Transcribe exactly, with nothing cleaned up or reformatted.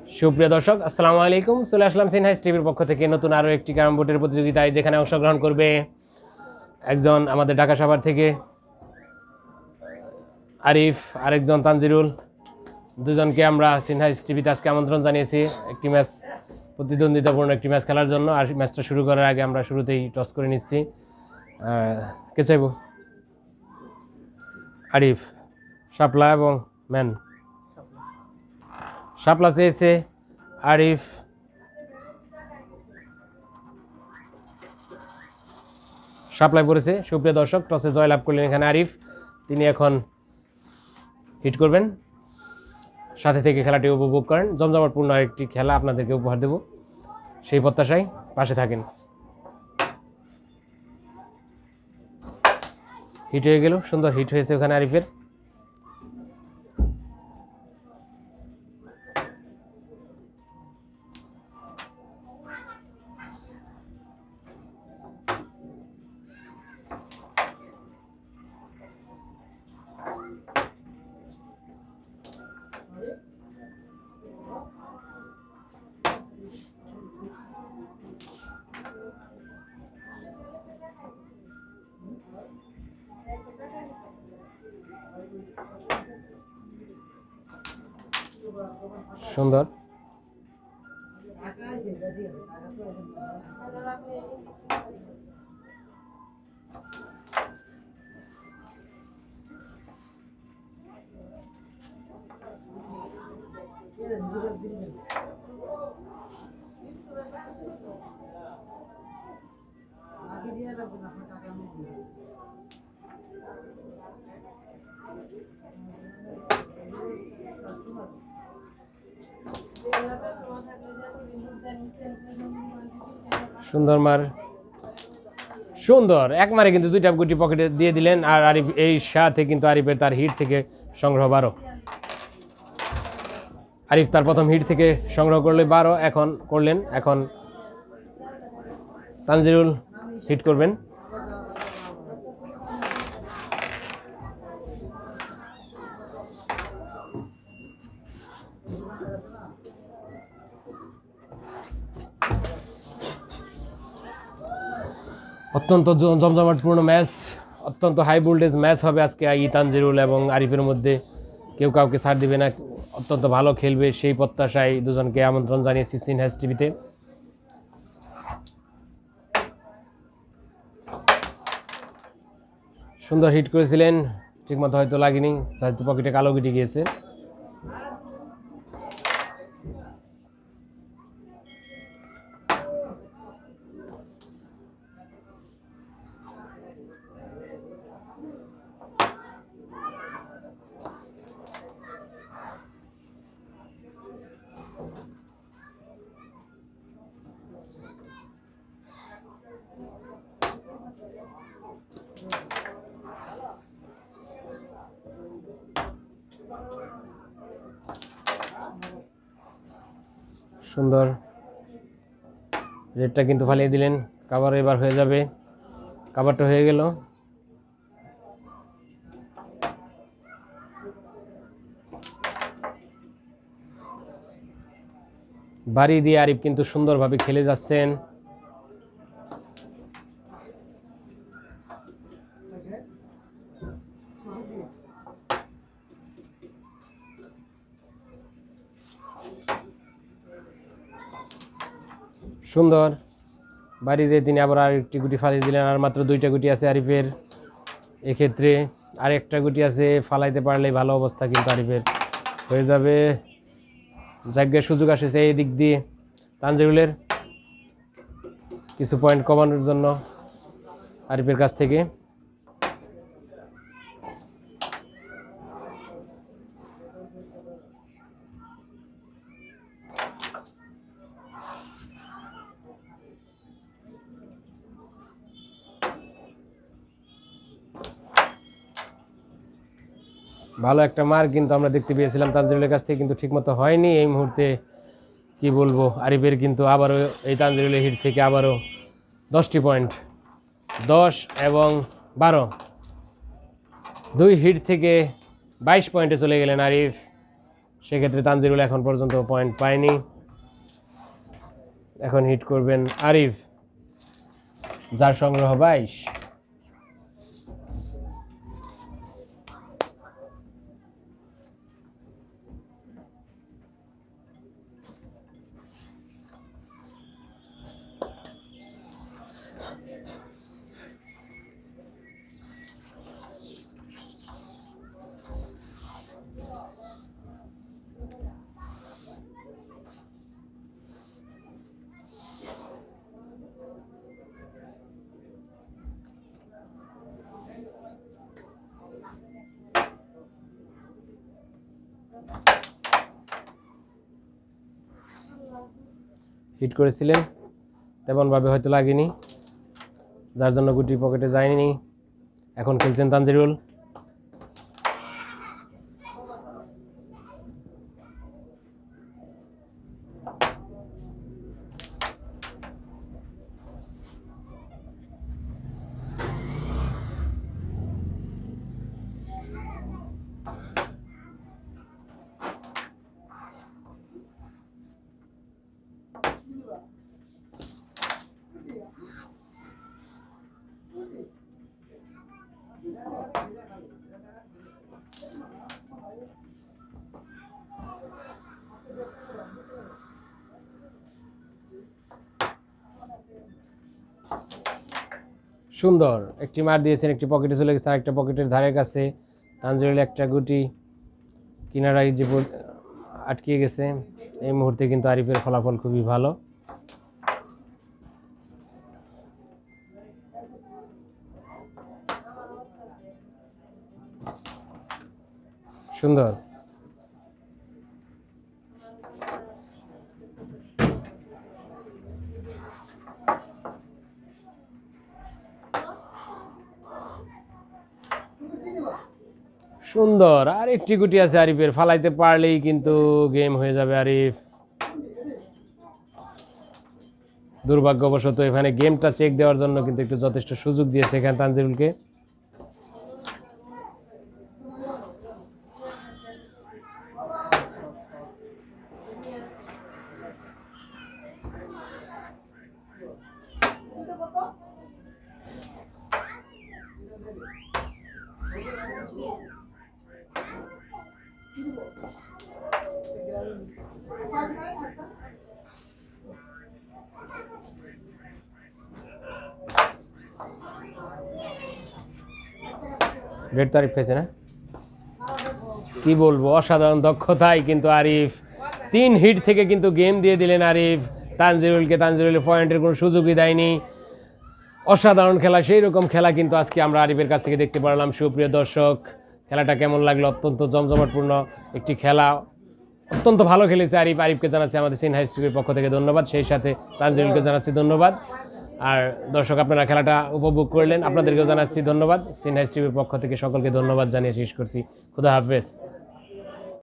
সুপ্রিয় দর্শক আসসালামু আলাইকুম, চলে আসলাম সিনহাইস টিভির পক্ষ থেকে নতুন আরও একটি ক্যারাম বোর্ডের প্রতিযোগিতায়, যেখানে অংশগ্রহণ করবে একজন আমাদের ঢাকা সাভার থেকে আরিফ, আরেকজন তানজিরুল। দুজনকে আমরা সিনহাইস টিভিতে আজকে আমন্ত্রণ জানিয়েছি একটি ম্যাচ, প্রতিদ্বন্দ্বিতাপূর্ণ একটি ম্যাচ খেলার জন্য। আর ম্যাচটা শুরু করার আগে আমরা শুরুতেই টস করে নিচ্ছি। কে চাইব? আরিফ, শাপলা এবং ম্যান। শাপলা চেয়েছে, আরিফ সাপ্লাই করেছে। সুপ্রিয় দর্শক, টসে জয়লাভ করলেন এখানে আরিফ। তিনি এখন হিট করবেন, সাথে থেকে খেলাটি উপভোগ করেন। জমজমাটপূর্ণ একটি খেলা আপনাদেরকে উপহার দেব, সেই প্রত্যাশায় পাশে থাকেন। হিট হয়ে গেল, সুন্দর হিট হয়েছে ওখানে আরিফের। সুন্দর, সুন্দর মার, সুন্দর এক মারে কিন্তু দুইটা গুটি পকেটে দিয়ে দিলেন। আর আরিফ এই সাথে কিন্তু আরিফের তার হিট থেকে সংগ্রহ বারো। আরিফ তার প্রথম হিট থেকে সংগ্রহ করলে বারো এখন করলেন। এখন তানজিরুল হিট করবেন। অত্যন্ত জমজমাটপূর্ণ ম্যাচ, অত্যন্ত হাই ভোল্টেজ ম্যাচ হবে আজকে এই তানজিরুল এবং আরিফের মধ্যে। কেউ কাউকে ছাড় দিবে না, অত্যন্ত ভালো খেলবে, সেই প্রত্যাশায় দুজনকে আমন্ত্রণ জানিয়েছি সিনহাইস টিভিতে। সুন্দর হিট করেছিলেন, ঠিকমতো হয়তো লাগেনি, হয়তো পকেটে কালো গিটি গিয়েছে। সুন্দর, রেডটা কিন্তু ফালিয়ে দিলেন। কাভার এবার হয়ে যাবে, কাভারটা হয়ে গেল। বাড়ি দিয়ে আরিফ কিন্তু সুন্দরভাবে খেলে যাচ্ছেন। সুন্দর বাড়ি দিয়ে তিনি আবার আরেকটি গুটি ফালিয়ে দিলেন। আর মাত্র দুইটা গুটি আছে আরিফের, এক্ষেত্রে আরেকটা গুটি আছে, ফালাইতে পারলে ভালো অবস্থা কিন্তু আরিফের হয়ে যাবে। জায়গার সুযোগ আসছে এই দিক দিয়ে তানজিরুলের, কিছু পয়েন্ট কমানোর জন্য আরিফের কাছ থেকে। ভালো একটা মার কিন্তু আমরা দেখতে পেয়েছিলাম তানজিরুলের কাছ থেকে, কিন্তু ঠিকমতো হয়নি এই মুহূর্তে। কি বলবো, আরিফের কিন্তু আবারও এই তানজিরুলের হিট থেকে আবারও দশটি পয়েন্ট, দশ এবং বারো, দুই হিট থেকে বাইশ পয়েন্টে চলে গেলেন আরিফ। সেক্ষেত্রে তানজিরুল এখন পর্যন্ত পয়েন্ট পায়নি। এখন হিট করবেন আরিফ, যার সংগ্রহ বাইশ। হিট করেছিলেন, তেমনভাবে হয়তো লাগেনি, যার জন্য গুটি পকেটে যায়নি। এখন খেলছেন তানজিরুল। সুন্দর একটি মার দিয়েছেন, একটি পকেটে চলে গেছে, আরেকটা পকেটের ধারের কাছে। তানজিরুল একটা গুটি কিনারায় যে আটকে গেছে। এই মুহূর্তে কিন্তু আরিফের ফলাফল খুবই ভালো। সুন্দর। সুন্দর, আর একটি গুটি আছে আরিফের, ফালাইতে পারলেই কিন্তু গেম হয়ে যাবে আরিফ। দুর্ভাগ্যবশত এখানে গেমটা চেক দেওয়ার জন্য কিন্তু একটু যথেষ্ট সুযোগ দিয়েছে এখানে তানজিরুলকে। রেড তারিফ খেয়েছে না, কি বলবো, অসাধারণ দক্ষতায় কিন্তু আরিফ তিন হিট থেকে কিন্তু গেম দিয়ে দিলেন আরিফ তানজিরুলকে। তানজিরুলের পয়েন্টের কোনো সুযোগই দেয়নি। অসাধারণ খেলা, সেই রকম খেলা কিন্তু আজকে আমরা আরিফের কাছ থেকে দেখতে পারলাম। সুপ্রিয় দর্শক, খেলাটা কেমন লাগলো? অত্যন্ত জমজমাটপূর্ণ একটি খেলা, অত্যন্ত ভালো খেলেছে আরিফ। আরিফকে জানাচ্ছি আমাদের সিনহা স্ট্রিমের পক্ষ থেকে ধন্যবাদ, সেই সাথে তানজিরুলকে জানাচ্ছি ধন্যবাদ। আর দর্শক, আপনারা খেলাটা উপভোগ করলেন, আপনাদেরকেও জানাচ্ছি ধন্যবাদ। সিনহা স্ট্রিমের পক্ষ থেকে সকলকে ধন্যবাদ জানিয়ে শেষ করছি। খুদা হাফেজ।